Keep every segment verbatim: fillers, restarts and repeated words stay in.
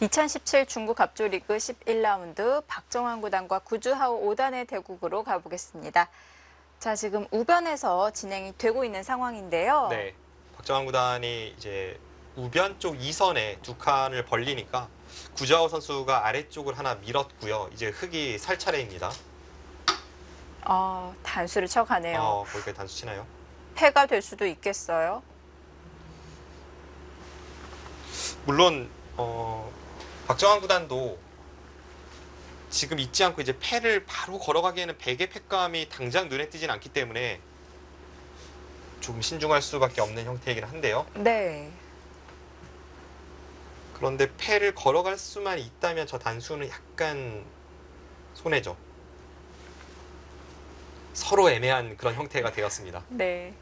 이천십칠 중국 갑조리그 십일 라운드 박정환 구단과 구주하오 오 단의 대국으로 가보겠습니다. 자, 지금 우변에서 진행이 되고 있는 상황인데요. 네, 박정환 구단이 이제 우변 쪽 이 선에 두 칸을 벌리니까 구주하오 선수가 아래쪽을 하나 밀었고요. 이제 흙이 살 차례입니다. 어, 단수를 쳐가네요. 어, 거기까지 단수 치나요? 패가 될 수도 있겠어요. 물론 어, 박정환 구단도 지금 잊지 않고 이제 패를 바로 걸어가기에는 백의 패감이 당장 눈에 띄진 않기 때문에 좀 신중할 수밖에 없는 형태이긴 한데요. 네. 그런데 패를 걸어갈 수만 있다면 저 단수는 약간 손해죠. 서로 애매한 그런 형태가 되었습니다. 네.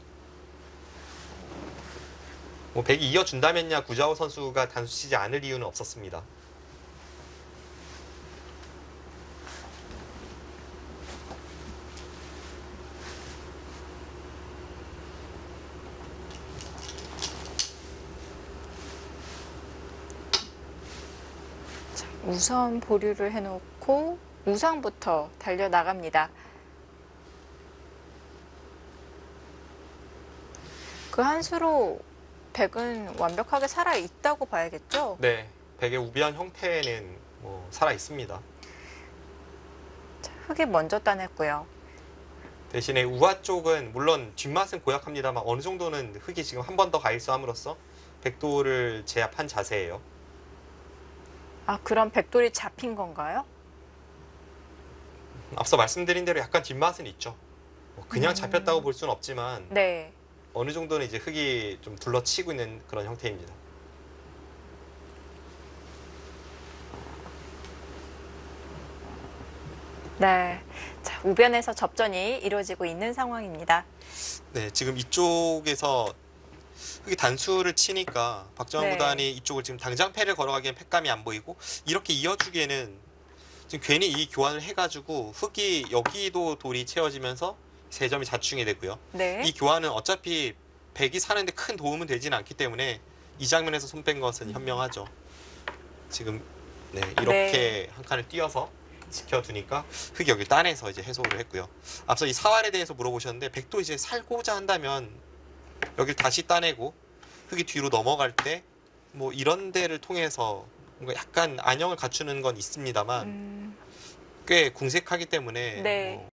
뭐 백이 이어준다면야 구자호 선수가 단수 치지 않을 이유는 없었습니다. 자, 우선 보류를 해놓고 우상부터 달려나갑니다. 그 한 수로 백은 완벽하게 살아있다고 봐야겠죠? 네, 백의 우변 형태는 뭐 살아 있습니다. 자, 흙이 먼저 따냈고요. 대신에 우하 쪽은 물론 뒷맛은 고약합니다만 어느 정도는 흙이 지금 한 번 더 가일수함으로써 백도를 제압한 자세예요. 아, 그럼 백돌이 잡힌 건가요? 앞서 말씀드린 대로 약간 뒷맛은 있죠. 뭐 그냥 음. 잡혔다고 볼 수는 없지만 네. 어느 정도는 이제 흙이 좀 둘러치고 있는 그런 형태입니다. 네. 자, 우변에서 접전이 이루어지고 있는 상황입니다. 네, 지금 이쪽에서 흙이 단수를 치니까 박정환 네. 구단이 이쪽을 지금 당장 패를 걸어가기엔 패감이 안 보이고 이렇게 이어주기에는 지금 괜히 이 교환을 해가지고 흙이 여기도 돌이 채워지면서 세 점이 자충이 되고요. 네. 이 교환은 어차피 백이 사는데 큰 도움은 되지는 않기 때문에 이 장면에서 손 뺀 것은 현명하죠. 지금 네, 이렇게 네. 한 칸을 띄어서 지켜두니까 흙이 여기 따내서 이제 해소를 했고요. 앞서 이 사활에 대해서 물어보셨는데 백도 이제 살고자 한다면 여기를 다시 따내고 흙이 뒤로 넘어갈 때 뭐 이런 데를 통해서 뭔가 약간 안형을 갖추는 건 있습니다만 음, 꽤 궁색하기 때문에 네. 뭐